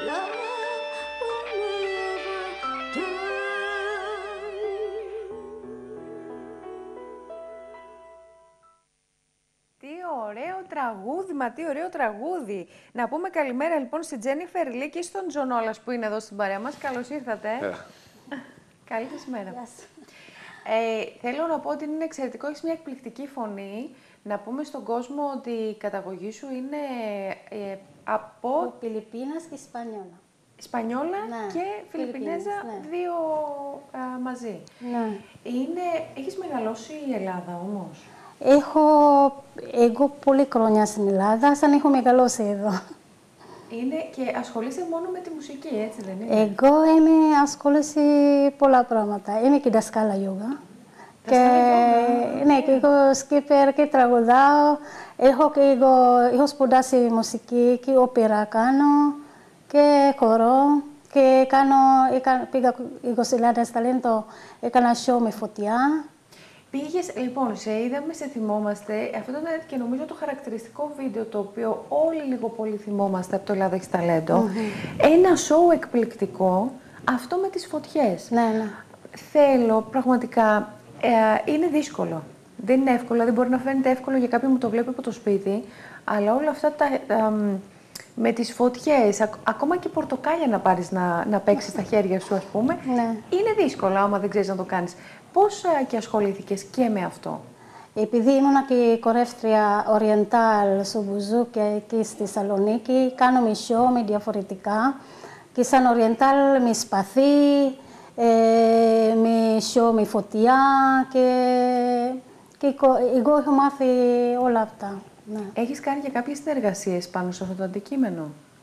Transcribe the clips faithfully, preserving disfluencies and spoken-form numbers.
Ωραίο τραγούδι, μα τι ωραίο τραγούδι. Να πούμε καλημέρα λοιπόν στην Τζένιφερ Λί και στον Τζονόλας που είναι εδώ στην παρέα μας. Καλώς ήρθατε. Yeah. Καλή σας μέρα. Yes. Ε, θέλω να πω ότι είναι εξαιρετικό, έχεις μια εκπληκτική φωνή. Να πούμε στον κόσμο ότι η καταγωγή σου είναι ε, από... από Φιλιππίνας και Ισπανιόλα. Ισπανιόλα ναι. και Φιλιππινέζα, ναι. δύο α, μαζί. Ναι. Είναι... Έχεις μεγαλώσει η Ελλάδα όμως? Έχω εγώ πολλή χρόνια στην Ελλάδα, σαν έχω μεγαλώσει εδώ. Είναι και ασχολείσαι μόνο με τη μουσική, έτσι δεν είναι? Εγώ είμαι ασχολήσει πολλά πράγματα. Είμαι και δασκάλα γιόγα. Και, ναι, και εγώ σκύπερ και τραγουδάω. Έχω, και εγώ, έχω σπουδάσει μουσική και όπερα κάνω και χορό. Και κάνω, έκανα, πήγα είκοσι χιλιάδες ταλέντο, έκανα show με φωτιά. Πήγες, λοιπόν, σε είδαμε, σε θυμόμαστε. Αυτό ήταν και νομίζω το χαρακτηριστικό βίντεο το οποίο όλοι λίγο πολύ θυμόμαστε από το Ελλάδα Έχεις Ταλέντο. Mm-hmm. Ένα σοου εκπληκτικό, αυτό με τις φωτιές. Ναι, ναι. Θέλω, πραγματικά, ε, είναι δύσκολο. Δεν είναι εύκολο, δεν μπορεί να φαίνεται εύκολο για κάποιον που το βλέπει από το σπίτι, αλλά όλα αυτά τα... Ε, με τις φωτιές, ακ ακόμα και πορτοκάλια να πάρεις να, να παίξεις στα χέρια σου, ας πούμε, ναι. είναι δύσκολο άμα δεν ξέρεις να το κάνεις. Πώς α, και ασχολήθηκες και με αυτό? Επειδή ήμουνα και κορεύτρια Oriental στο Μπουζούκι και στη Θεσσαλονίκη, κάνω με show με διαφορετικά. Και σαν Oriental με σπαθί, ε, με show με φωτιά και, και εγώ έχω μάθει όλα αυτά. Ναι. Έχεις κάνει και κάποιες συνεργασίες πάνω σε αυτό το αντικείμενο?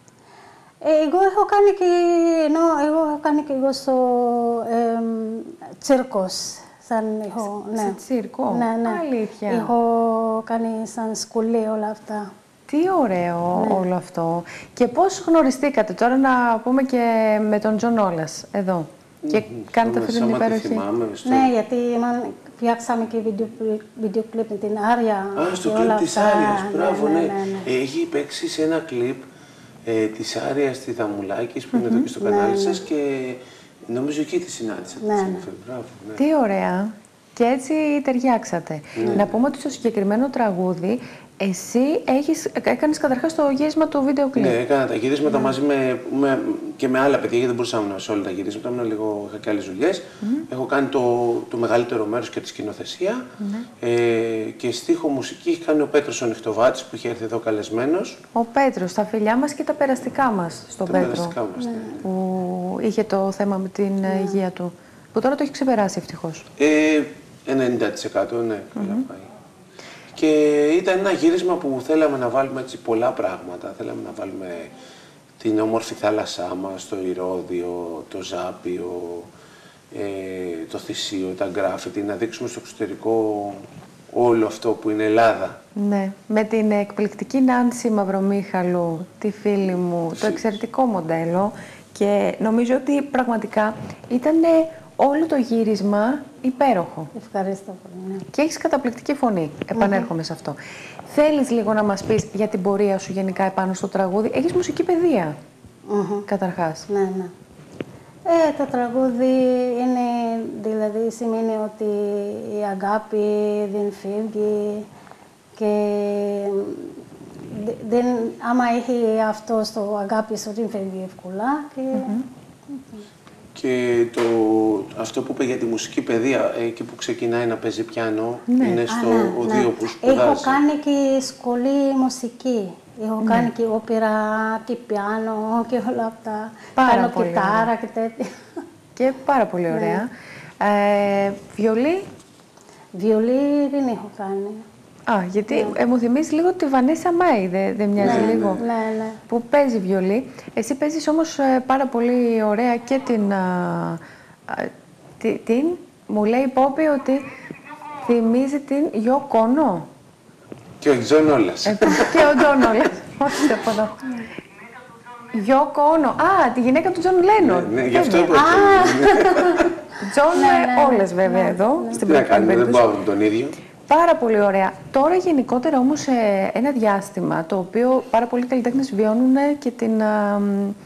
Ε, εγώ έχω κάνει και, no, εγώ έχω κάνει και εγώ στο ε, τσίρκος. Σαν έχω, σε, ναι. σε τσίρκο? Ναι, ναι. Αλήθεια. Έχω κάνει σαν σχολή όλα αυτά. Τι ωραίο, ναι, όλο αυτό. Και πώς γνωριστήκατε τώρα, να πούμε και με τον Τζονόλας εδώ? Mm-hmm. Και κάνετε αυτή την υπέροχη... Ναι, γιατί φτιάξαμε και βίντεο κλιπ με την Άρια. Α, στο κλιπ της Άριας, μπράβο, ναι. ναι, ναι, ναι. Έχει παίξει σε ένα κλιπ ε, της Άριας στη Δαμουλάκης που mm-hmm. είναι εδώ και στο κανάλι ναι, σας ναι. και νομίζω εκεί τη συνάντησα. Ναι, ναι. Μπράβο, ναι. Τι ωραία. Και έτσι ταιριάξατε. Ναι. Να πούμε ότι στο συγκεκριμένο τραγούδι εσύ έχεις, έκανες καταρχάς το γύρισμα του βίντεο κλιπ. Ναι, έκανα τα γυρίσματα mm. μαζί με, με, και με άλλα παιδιά, γιατί δεν μπορούσαμε να σε όλα τα γυρίσματα, ήμουν λίγο, είχα και άλλες δουλειές. Mm. Έχω κάνει το, το μεγαλύτερο μέρος και τη σκηνοθεσία. Mm. Ε, και στίχο μουσική έχει κάνει ο Πέτρος ο Νυχτοβάτης που είχε έρθει εδώ καλεσμένος. Ο Πέτρος, τα φιλιά μας και τα περαστικά μας στον τα Πέτρο. Περαστικά μας, ναι. Που είχε το θέμα με την mm. υγεία του. Που τώρα το έχει ξεπεράσει ευτυχώς. Ε, ενενήντα τοις εκατό ναι, καλά mm-hmm. πάει. Και ήταν ένα γύρισμα που θέλαμε να βάλουμε έτσι πολλά πράγματα. Θέλαμε να βάλουμε την όμορφη θάλασσά μας, το Ηρώδειο, το Ζάπιο, ε, το Θησίο, τα γκράφιτι, να δείξουμε στο εξωτερικό όλο αυτό που είναι Ελλάδα. Ναι, με την εκπληκτική Νάνση Μαυρομίχαλου, τη φίλη μου, Φύση. Το εξαιρετικό μοντέλο, και νομίζω ότι πραγματικά ήταν όλο το γύρισμα υπέροχο. Ευχαριστώ πολύ. Ναι. Και έχεις καταπληκτική φωνή. Επανέρχομαι mm-hmm. σε αυτό. Θέλεις λίγο να μας πεις για την πορεία σου γενικά επάνω στο τραγούδι? Έχεις μουσική παιδεία, mm-hmm. καταρχάς. Ναι, ναι. Ε, το τραγούδι είναι, δηλαδή σημαίνει ότι η αγάπη δεν φύγει και δεν, άμα έχει αυτό στο αγάπη σου δεν φύγει εύκολα. Και... Mm-hmm. Και το, αυτό που είπε για τη μουσική παιδεία, εκεί που ξεκινάει να παίζει πιάνο, ναι. είναι στο Α, ναι, οδείο ναι. που σπουδάζει. Έχω κάνει και σχολή μουσική. Έχω ναι. κάνει και όπερα και πιάνο και όλα αυτά. Πάρα κάνω πολύ κιθάρα ωραία. Και τέτοια. Και πάρα πολύ ωραία. Ναι. Ε, βιολί? Βιολί δεν έχω κάνει. Α, γιατί ναι. ε, μου θυμίζει λίγο τη Βανέσα Μάη, δεν δε μοιάζει ναι, λίγο, ναι, ναι. που παίζει βιολί. Εσύ παίζεις όμως ε, πάρα πολύ ωραία και την, α, α, τι, την, μου λέει η Πόπη ότι θυμίζει την Γιώκο Ono. Και ο Τζονόλας. Ε, και ο Τζονόλας, όχι το πω εδώ. Γιώκο Ono, α, τη γυναίκα του Τζον Λένον. Ναι, ναι, γι' αυτό είπα. Τζον, όλες βέβαια εδώ, στην πρώτη περίπτωση. Δεν πάω τον ίδιο. Πάρα πολύ ωραία. Τώρα γενικότερα όμως ε, ένα διάστημα το οποίο πάρα πολλοί καλλιτέχνες βιώνουν και την, α,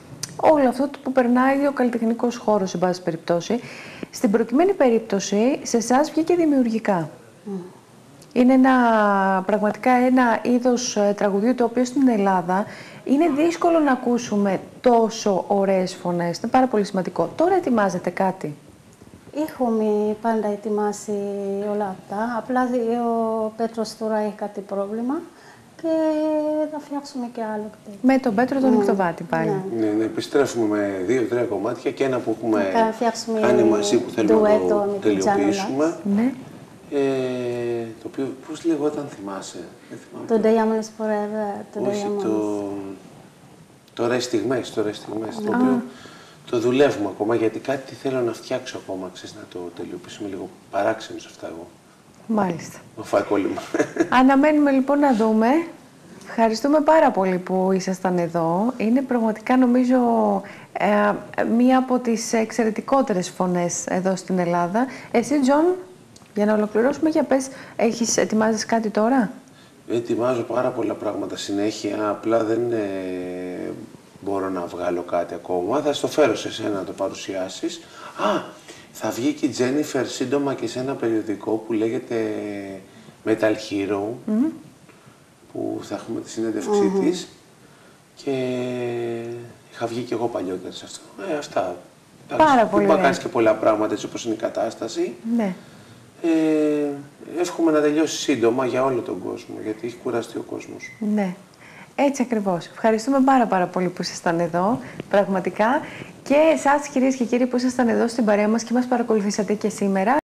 όλο αυτό που περνάει ο καλλιτεχνικός χώρος, σε πάση περιπτώσει. Στην προκειμένη περίπτωση, σε εσάς βγήκε δημιουργικά. Mm. Είναι ένα, πραγματικά ένα είδος τραγουδιού το οποίο στην Ελλάδα είναι δύσκολο να ακούσουμε τόσο ωραίες φωνές. Είναι πάρα πολύ σημαντικό. Τώρα ετοιμάζετε κάτι? Έχουμε πάντα ετοιμάσει όλα αυτά. Απλά ο Πέτρος τώρα έχει κάτι πρόβλημα και θα φτιάξουμε και άλλο. Με τον Πέτρο τον Νυχτοβάτη πάλι. Ναι, ναι, ναι, επιστρέφουμε με δύο-τρία κομμάτια και ένα που έχουμε κάνει μαζί που θέλουμε να το τελειοποιήσουμε. Ναι. Ε, το οποίο, πώς λεγόταν, θυμάσαι? Το The Diamonds Forever. Όχι, το... Τώρα οι στιγμές, τώρα οι στιγμές, το οποίο το δουλεύουμε ακόμα, γιατί κάτι θέλω να φτιάξω ακόμα, ξέρεις, να το τελειοποιήσουμε λίγο παράξενος αυτά εγώ. Μάλιστα. Να φάει κόλλημα. Αναμένουμε λοιπόν να δούμε. Ευχαριστούμε πάρα πολύ που ήσασταν εδώ. Είναι πραγματικά, νομίζω, ε, μία από τις εξαιρετικότερες φωνές εδώ στην Ελλάδα. Εσύ, Τζον, για να ολοκληρώσουμε, για πες, έχεις, ετοιμάζεις κάτι τώρα? Ετοιμάζω πάρα πολλά πράγματα συνέχεια, απλά δεν ε, μπορώ να βγάλω κάτι ακόμα. Θα στο φέρω σε σένα να το παρουσιάσεις. Α, θα βγει και η Τζένιφερ σύντομα και σε ένα περιοδικό που λέγεται Metal Hero, mm-hmm. που θα έχουμε τη συνέντευξή mm-hmm. της και είχα βγει και εγώ παλιότερα σε αυτό. Ε, αυτά. Πάρα πολύ. Είπα, κάνεις και πολλά πράγματα έτσι όπως είναι η κατάσταση. Ναι. Ε, εύχομαι να τελειώσει σύντομα για όλο τον κόσμο, γιατί έχει κουραστεί ο κόσμος. Ναι, έτσι ακριβώς. Ευχαριστούμε πάρα πάρα πολύ που ήσασταν εδώ, πραγματικά. Και εσάς, κυρίες και κύριοι, που ήσασταν εδώ στην παρέα μας και μας παρακολουθήσατε και σήμερα.